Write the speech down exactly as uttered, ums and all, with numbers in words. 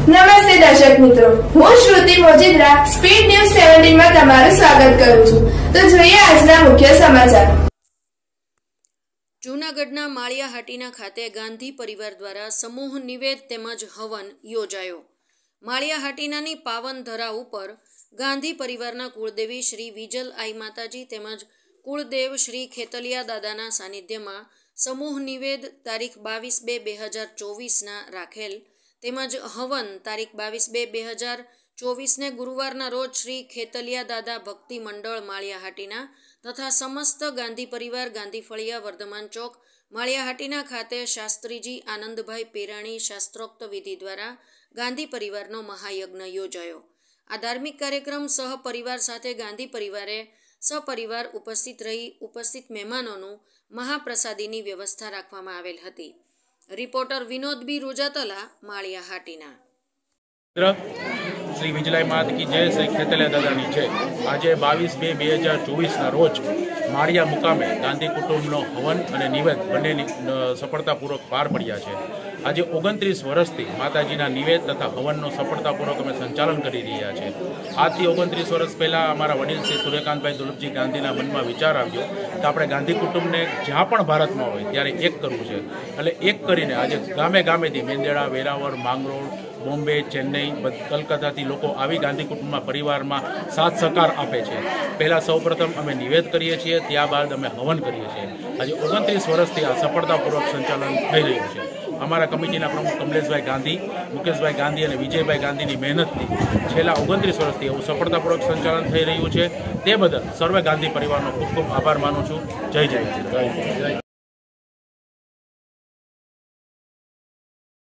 નમસ્તે દર્શક મિત્રો, હું શ્રુતિ મોજીદ્રા સ્પીડ ન્યૂઝ સત્તર માં તમારું સ્વાગત કરું છું। તો જોઈએ આજના મુખ્ય સમાચાર। જૂનાગઢના માળિયાહાટીના ખાતે ગાંધી પરિવાર દ્વારા સમૂહ નિવેદ તેમજ હવન યોજાયો। માળિયાહાટીનાની પાવન ધરા ઉપર ગાંધી પરિવારના કુળદેવી શ્રી વિજલ આઈ માતાજી તેમજ કુળદેવ શ્રી ખેતલિયા દાદાના સાનિધ્યમાં સમૂહ નિવેદ તારીખ બાવીસ બે બે હજાર ચોવીસના રાખેલ તેમજ હવન તારીખ બાવીસ બે બે હજાર ચોવીસને ગુરુવારના રોજ શ્રી ખેતલિયા દાદા ભક્તિ મંડળ માળિયાહાટીના તથા સમસ્ત ગાંધી પરિવાર ગાંધી ફળિયા વર્ધમાન ચોક માળિયાહાટીના ખાતે શાસ્ત્રીજી આનંદભાઈ પેરાણી શાસ્ત્રોક્ત વિધિ દ્વારા ગાંધી પરિવારનો મહાયજ્ઞ યોજાયો। આ ધાર્મિક કાર્યક્રમ સહપરિવાર સાથે ગાંધી પરિવારે સપરિવાર ઉપસ્થિત રહી ઉપસ્થિત મહેમાનોનું મહાપ્રસાદીની વ્યવસ્થા રાખવામાં આવેલ હતી। रिपोर्टर विनोद बी रोजातला माळियाहाटीना। श्री विजलाई मात की जय श्री खेतलिया दादानी जय। आज बावीस बे बे हज़ार चौवीस रोज माळिया मुकामे गांधी कुटुंबनो हवन और निवेद बने सफलतापूर्वक पार पड्या है। आज ओगणत्रीस वर्षथी माताजीना निवेद तथा हवननो सफलतापूर्वक अमे संचालन करी रह्या छे। आजथी ओगणत्रीस वर्ष पहला अमारा वडील श्री सूर्यकांतभाई दुलभजी गांधीना मनमा विचार आव्यो कि आपणे गांधी कुटुंबने ज्यां पण भारतमां होय त्यारे एक करवुं छे। એટલે એક કરીને આજે ગામે ગામેથી મેંદેડા, વેરાવળ, માંગરોળ, બોમ્બે, ચેન્નઈ, કલકત્તાથી લોકો આવી ગાંધી કુટુંબના પરિવારમાં સાથ સહકાર આપે છે। પહેલાં સૌપ્રથમ અમે નિવેદ કરીએ છીએ, ત્યારબાદ અમે હવન કરીએ છીએ। આજે ઓગણત્રીસ વર્ષથી આ સફળતાપૂર્વક સંચાલન થઈ રહ્યું છે। અમારા કમિટીના પ્રમુખ કમલેશભાઈ ગાંધી, મુકેશભાઈ ગાંધી અને વિજયભાઈ ગાંધીની મહેનતથી છેલ્લા ઓગણત્રીસ વર્ષથી એવું સફળતાપૂર્વક સંચાલન થઈ રહ્યું છે। તે બદલ સર્વે ગાંધી પરિવારનો ખૂબ ખૂબ આભાર માનું છું। જય જય જય।